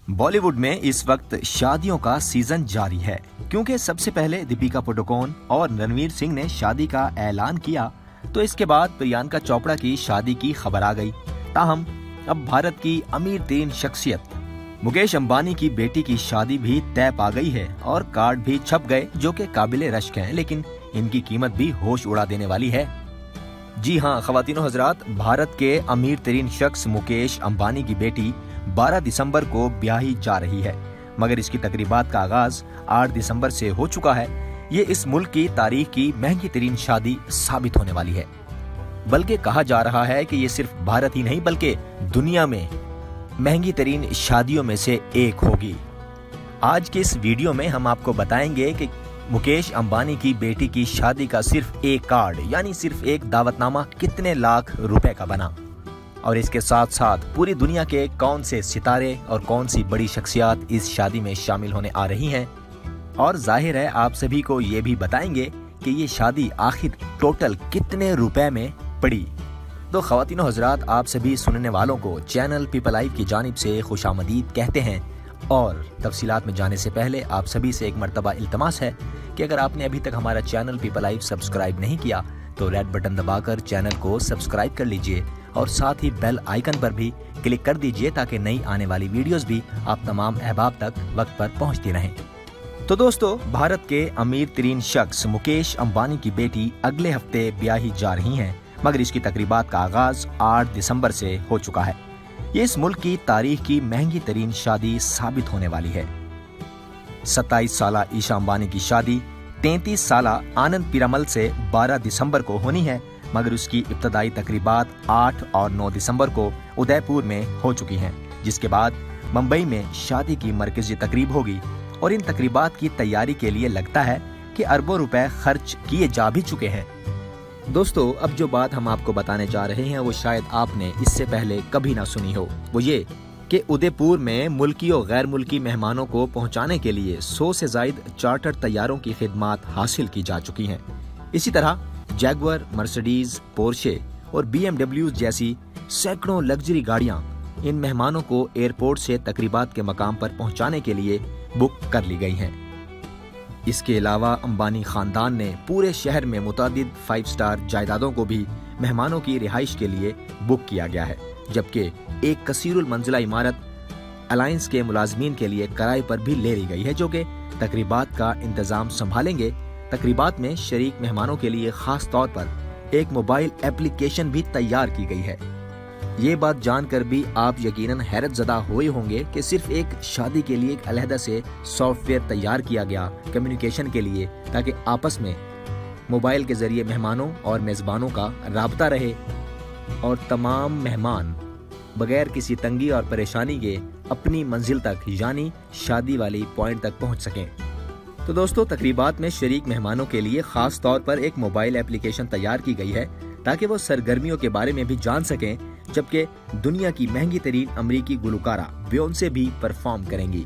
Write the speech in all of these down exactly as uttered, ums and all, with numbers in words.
बॉलीवुड में इस वक्त शादियों का सीजन जारी है, क्योंकि सबसे पहले दीपिका पादुकोण और रणवीर सिंह ने शादी का ऐलान किया, तो इसके बाद प्रियंका चोपड़ा की शादी की खबर आ गई। ताहम अब भारत की अमीर तरीन शख्सियत मुकेश अंबानी की बेटी की शादी भी तय पा गई है और कार्ड भी छप गए, जो कि काबिले रश्क हैं, लेकिन इनकी कीमत भी होश उड़ा देने वाली है। जी हाँ ख्वातीनो हजरात, भारत के अमीर तरीन शख्स मुकेश अंबानी की बेटी बारह दिसंबर को ब्याही जा रही है, मगर इसकी तकरीबात का आगाज आठ दिसंबर से हो चुका है। ये इस मुल्क की तारीख की महंगी तरीन शादी साबित होने वाली है। बल्कि कहा जा रहा है कि ये सिर्फ भारत ही नहीं बल्कि दुनिया में महंगी तरीन शादियों में से एक होगी। आज के इस वीडियो में हम आपको बताएंगे कि मुकेश अंबानी की बेटी की शादी का सिर्फ एक कार्ड यानी सिर्फ एक दावतनामा कितने लाख रुपए का बना, और इसके साथ साथ पूरी दुनिया के कौन से सितारे और कौन सी बड़ी शख्सियत इस शादी में शामिल होने आ रही हैं, और जाहिर है आप सभी को ये भी बताएंगे कि ये शादी आखिर टोटल कितने रुपए में पड़ी। तो ख्वातीनो हजरात, आप सभी सुनने वालों को चैनल पीपल लाइव की जानिब से खुशामदीद कहते हैं, और तफसीलात में जाने से पहले आप सभी से एक मर्तबा इल्तमास है कि अगर आपने अभी तक हमारा चैनल पीपल लाइव सब्सक्राइब नहीं किया तो रेड बटन दबाकर चैनल को सब्सक्राइब कर लीजिए और साथ ही बेल आइकन पर भी क्लिक कर दीजिए ताकि नई आने वाली वीडियोस भी आप तमाम अहबाब तक वक्त पर पहुंचती रहें। तो दोस्तों, भारत के अमीर तरीन शख्स मुकेश अंबानी की बेटी अगले हफ्ते ब्याही जा रही हैं, मगर इसकी तकरीबात का आगाज आठ दिसंबर से हो चुका है। ये इस मुल्क की तारीख की महंगी तरीन शादी साबित होने वाली है। सत्ताईस साला ईशा अंबानी की शादी तैंतीस साला आनंद पीरामल से बारह दिसंबर को होनी है, मगर उसकी इब्तदाई तकरीबात आठ और नौ दिसंबर को उदयपुर में हो चुकी हैं, जिसके बाद मुंबई में शादी की मरकजी तकरीब होगी। और इन तकरीबात की तैयारी के लिए लगता है कि अरबों रुपए खर्च किए जा भी चुके हैं। दोस्तों, अब जो बात हम आपको बताने जा रहे हैं वो शायद आपने इससे पहले कभी ना सुनी हो। वो ये कि उदयपुर में मुल्की और गैर मुल्की मेहमानों को पहुंचाने के लिए सौ से ज्यादा चार्टर तैयारों की खिदमात हासिल की जा चुकी हैं। इसी तरह जैगुआर, मर्सिडीज, पोर्शे और बी एम डब्ल्यू जैसी सैकड़ों लग्जरी गाड़ियां इन मेहमानों को एयरपोर्ट से तकरीबात के मकाम पर पहुंचाने के लिए बुक कर ली गई हैं। इसके अलावा अंबानी खानदान ने पूरे शहर में मुतादिद फाइव स्टार जायदादों को भी मेहमानों की रिहाइश के लिए बुक किया गया है, जबकि एक कसीरुल मंजिला इमारत अलायंस के मुलाजमीन के लिए किराए पर भी ले ली गई है, जो कि तकरीबात का इंतजाम संभालेंगे। तकरीबात में शरीक मेहमानों के लिए खास तौर पर एक मोबाइल एप्लीकेशन भी तैयार की गई है। ये बात जानकर भी आप यकीनन हैरत ज़दा हुए होंगे कि सिर्फ एक शादी के लिए एक अलहदा से सॉफ्टवेयर तैयार किया गया कम्युनिकेशन के लिए, ताकि आपस में मोबाइल के जरिए मेहमानों और मेज़बानों का राबता रहे और तमाम मेहमान बगैर किसी तंगी और परेशानी के अपनी मंजिल तक यानी शादी वाली पॉइंट तक पहुंच सकें। तो दोस्तों, तकरीबात में शरीक मेहमानों के लिए खास तौर पर एक मोबाइल एप्लीकेशन तैयार की गई है ताकि वो सरगर्मियों के बारे में भी जान सकें, जबकि दुनिया की महंगी तरीन अमरीकी गुलकारा बियोंसे भी परफॉर्म करेंगी।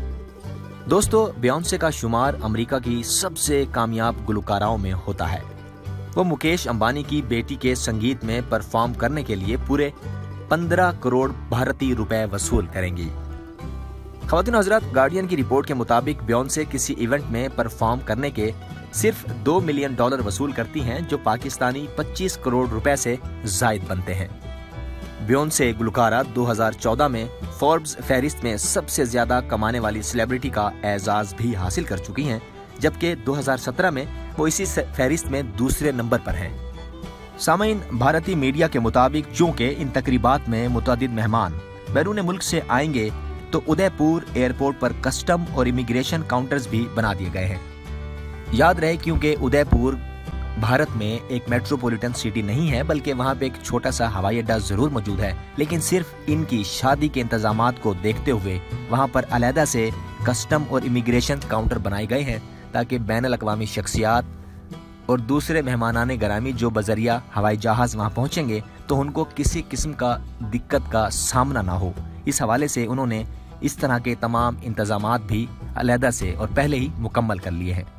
दोस्तों, बियोंसे का शुमार अमेरिका की सबसे कामयाब गुलकाराओं में होता है। वो मुकेश अंबानी की बेटी के संगीत में परफॉर्म करने के लिए पूरे पंद्रह करोड़ भारतीय रुपए वसूल करेंगी। ख्वातीनो हजरात, गार्डियन की रिपोर्ट के मुताबिक बियोंसे किसी इवेंट में परफॉर्म करने के सिर्फ दो मिलियन डॉलर वसूल करती हैं, जो पाकिस्तानी पच्चीस करोड़ रुपए से जायद बनते हैं। बियोंसे गुलकारा दो हज़ार चौदह में फोर्ब्स फहरिस्त में सबसे ज्यादा कमाने वाली सेलिब्रिटी का एजाज भी हासिल कर चुकी हैं, जबकि दो हज़ार सत्रह में वो इसी फहरिस्त में दूसरे नंबर पर हैं। सामीन, भारतीय मीडिया के मुताबिक चूंकि इन तकरीबात में मुतअद्दिद मेहमान बैरून मुल्क से आएंगे, तो उदयपुर एयरपोर्ट पर कस्टम और इमिग्रेशन काउंटर्स भी बना दिए गए हैं। याद रहे, क्योंकि उदयपुर भारत में एक मेट्रोपॉलिटन सिटी नहीं है, बल्कि वहाँ पे एक छोटा सा हवाई अड्डा जरूर मौजूद है, लेकिन सिर्फ इनकी शादी के इंतजामात को देखते हुए वहाँ पर अलहदा से कस्टम और इमिग्रेशन काउंटर बनाए गए हैं, ताकि बैनुल अक़वामी शख्सियात और दूसरे मेहमानाने गरामी जो बजरिया हवाई जहाज वहाँ पहुँचेंगे तो उनको किसी किस्म का दिक्कत का सामना ना हो। इस हवाले से उन्होंने इस तरह के तमाम इंतजामात भी अलहदा से और पहले ही मुकम्मल कर लिए हैं।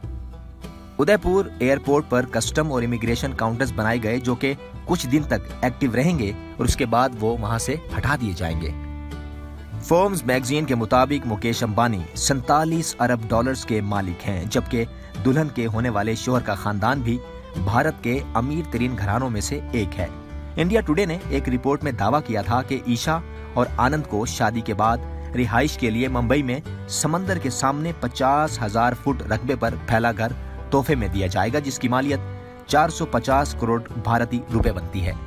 उदयपुर एयरपोर्ट पर कस्टम और इमिग्रेशन काउंटर्स बनाए गए, जो कि कुछ दिन तक एक्टिव रहेंगे और उसके बाद वो वहां से हटा दिए जाएंगे। फोर्ब्स मैगजीन के मुताबिक मुकेश अंबानी सैंतालीस अरब डॉलर्स के मालिक हैं, जबकि दुल्हन के होने वाले शोहर का खानदान भी भारत के अमीर तरीन घरानों में से एक है। इंडिया टुडे ने एक रिपोर्ट में दावा किया था कि ईशा और आनंद को शादी के बाद रिहाइश के लिए मुंबई में समंदर के सामने पचास हजार फुट रकबे पर फैला घर तोहफे में दिया जाएगा, जिसकी मालियत चार सौ पचास करोड़ भारतीय रुपए बनती है।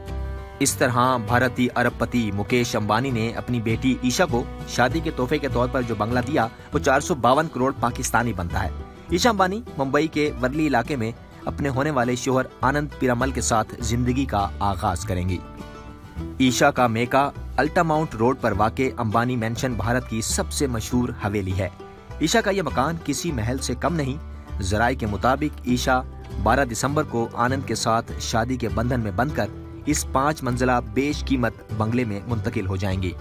इस तरह भारतीय अरबपति मुकेश अंबानी ने अपनी बेटी ईशा को शादी के तोहफे के तौर पर जो बंगला दिया वो चार सौ बावन करोड़ पाकिस्तानी बनता है। ईशा अंबानी मुंबई के वर्ली इलाके में अपने होने वाले शोहर आनंद पीरामल के साथ जिंदगी का आगाज करेंगी। ईशा का मेका अल्टामाउंट रोड पर वाक़े अंबानी मेंशन भारत की सबसे मशहूर हवेली है। ईशा का यह मकान किसी महल से कम नहीं। जराये के मुताबिक ईशा बारह दिसंबर को आनंद के साथ शादी के बंधन में बंधकर इस पांच मंजिला बेशकीमत बंगले में मुंतकिल हो जाएंगी।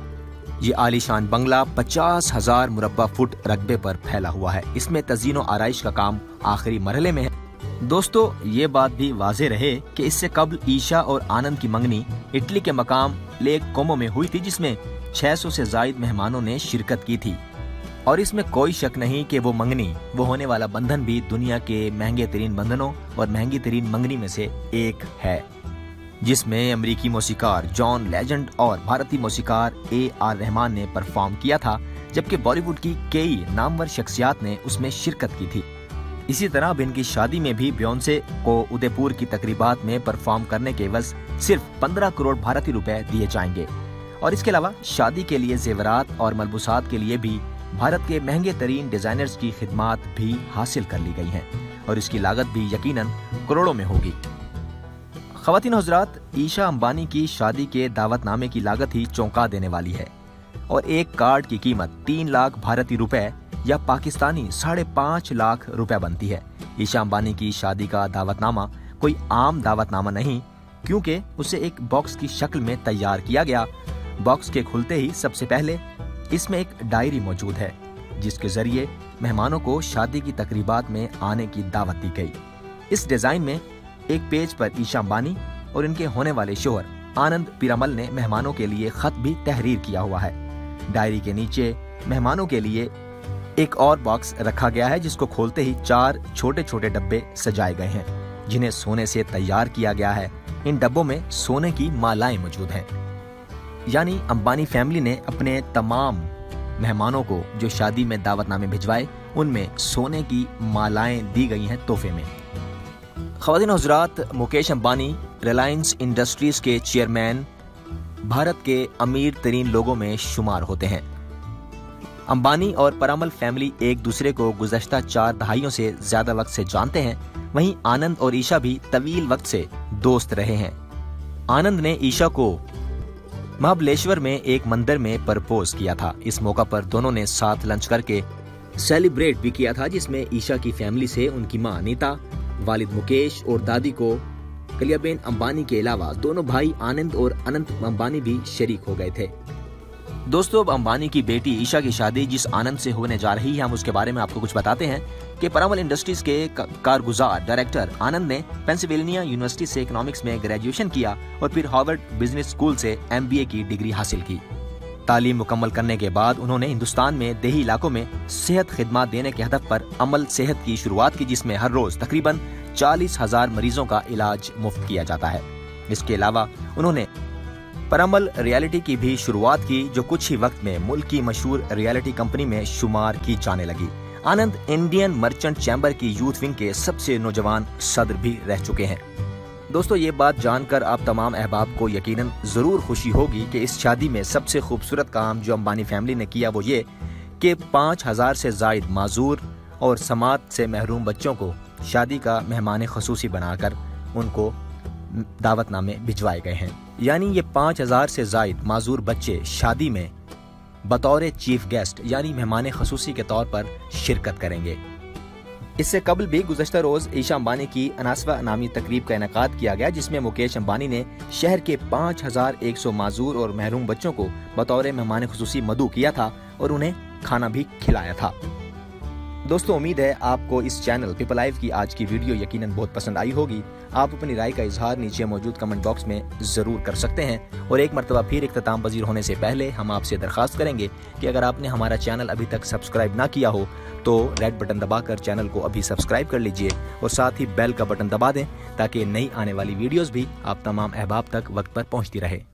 ये आलीशान बंगला पचास हजार मुरब्बा फुट रकबे पर फैला हुआ है। इसमें तज़ीनो आराइश का काम आखिरी मरहले में है। दोस्तों, ये बात भी वाज़े रहे कि इससे कबल ईशा और आनंद की मंगनी इटली के मकाम लेक कोमो में हुई थी, जिसमें छह सौ से जायद मेहमानों ने शिरकत की थी। और इसमें कोई शक नहीं कि वो मंगनी, वो होने वाला बंधन भी दुनिया के महंगे तरीन बंधनों और महंगी तरीन मंगनी में से एक है, जिसमें अमेरिकी मौसीकार जॉन लेजेंड और भारतीय मौसीकार ए आर रहमान ने परफॉर्म किया था, जबकि बॉलीवुड की कई नामवर शख्सियात ने उसमें शिरकत की थी। इसी तरह अब इनकी शादी में भी बियोंसे को उदयपुर की तकरीबात में परफॉर्म करने के एवज सिर्फ पंद्रह करोड़ भारतीय रुपए दिए जाएंगे। और इसके अलावा शादी के लिए जेवरात और मलबूसात के लिए भी भारत के महंगे तरीन डिजाइनर्स की खिदमात भी हासिल कर ली गई हैं और इसकी लागत भी यकीनन करोड़ों में होगी। ख़वातीन हज़रात, ईशा अंबानी की शादी के दावतनामे की लागत ही चौंका देने वाली है और एक कार्ड की कीमत तीन लाख भारतीय रुपए या पाकिस्तानी साढ़े पाँच लाख रुपए बनती है। ईशा अंबानी की शादी का दावतनामा कोई आम दावतनामा नहीं, क्योंकि उसे एक बॉक्स की शक्ल में तैयार किया गया। बॉक्स के खुलते ही सबसे पहले इसमें एक डायरी मौजूद है, जिसके जरिए मेहमानों को शादी की तकरीबात में आने की दावत दी गई। इस डिजाइन में एक पेज पर ईशा अंबानी और इनके होने वाले शोहर आनंद पीरामल ने मेहमानों के लिए खत भी तहरीर किया हुआ है। डायरी के नीचे मेहमानों के लिए एक और बॉक्स रखा गया है, जिसको खोलते ही चार छोटे छोटे डब्बे सजाए गए हैं, जिन्हें सोने से तैयार किया गया है। इन डब्बों में सोने की मालाएं मौजूद हैं। यानी अंबानी फैमिली ने अपने तमाम मेहमानों को जो शादी में दावतनामे भिजवाए, उनमें सोने की मालाएं दी गई हैं तोहफे में। ख़वातीन हज़रात, मुकेश अंबानी रिलायंस इंडस्ट्रीज के चेयरमैन भारत के अमीर तरीन लोगों में शुमार होते हैं। अंबानी और परामल फैमिली एक दूसरे को गुज़श्ता चार दहाइयों से ज्यादा वक्त से जानते हैं। वहीं आनंद और ईशा भी तवील वक्त से दोस्त रहे हैं। आनंद ने ईशा को महाबलेश्वर में एक मंदिर में प्रपोज किया था। इस मौका पर दोनों ने साथ लंच करके सेलिब्रेट भी किया था, जिसमें ईशा की फैमिली से उनकी मां अनीता, वालिद मुकेश और दादी को कलियाबेन अंबानी के अलावा दोनों भाई आनंद और अनंत अंबानी भी शरीक हो गए थे। दोस्तों, अब अंबानी की बेटी ईशा की शादी जिस आनंद से होने जा रही है, हम उसके बारे में आपको कुछ बताते हैं कि परामल इंडस्ट्रीज के कारगुजार डायरेक्टर आनंद ने पेंसिल्वेनिया यूनिवर्सिटी से इकोनॉमिक्स में ग्रेजुएशन किया और फिर हार्वर्ड बिजनेस स्कूल से एम बी ए की डिग्री हासिल की। तालीम मुकम्मल करने के बाद उन्होंने हिंदुस्तान में देही इलाकों में सेहत खिदमत देने के हदफ पर अमल सेहत की शुरुआत की, जिसमें हर रोज तकरीबन चालीस हजार मरीजों का इलाज मुफ्त किया जाता है। इसके अलावा उन्होंने परामल रियलिटी की भी शुरुआत की, जो कुछ ही वक्त में मुल्क की मशहूर रियलिटी कंपनी में शुमार की जाने लगी। आनंद इंडियन मर्चेंट चैम्बर की यूथ विंग के सबसे नौजवान सदर भी रह चुके हैं। दोस्तों, ये बात जानकर आप तमाम अहबाब को यकीनन जरूर खुशी होगी कि इस शादी में सबसे खूबसूरत काम जो अंबानी फैमिली ने किया वो ये कि पाँच हजार से जायद माजूर और समात से महरूम बच्चों को शादी का मेहमान खसूसी बनाकर उनको दावतनामे भिजवाए गए हैं। यानी ये पाँच हजार से जायद माजूर बच्चे शादी में बतौर चीफ गेस्ट यानी मेहमान खसूसी के तौर पर शिरकत करेंगे। इससे कबल भी गुज़श्ता रोज ईशा अंबानी की अनासवा नामी तकरीब का इनेकाद किया गया, जिसमें मुकेश अंबानी ने शहर के पाँच हजार एक सौ माजूर और महरूम बच्चों को बतौर मेहमान खसूसी मदऊ किया था और उन्हें खाना भी खिलाया था। दोस्तों, उम्मीद है आपको इस चैनल पीपल लाइव की आज की वीडियो यकीनन बहुत पसंद आई होगी। आप अपनी राय का इजहार नीचे मौजूद कमेंट बॉक्स में ज़रूर कर सकते हैं। और एक मरतबा फिर इख्तिताम पजीर होने से पहले हम आपसे दरख्वास्त करेंगे कि अगर आपने हमारा चैनल अभी तक सब्सक्राइब ना किया हो तो रेड बटन दबाकर चैनल को अभी सब्सक्राइब कर लीजिए और साथ ही बेल का बटन दबा दें ताकि नई आने वाली वीडियोज़ भी आप तमाम अहबाब तक वक्त पर पहुँचती रहे।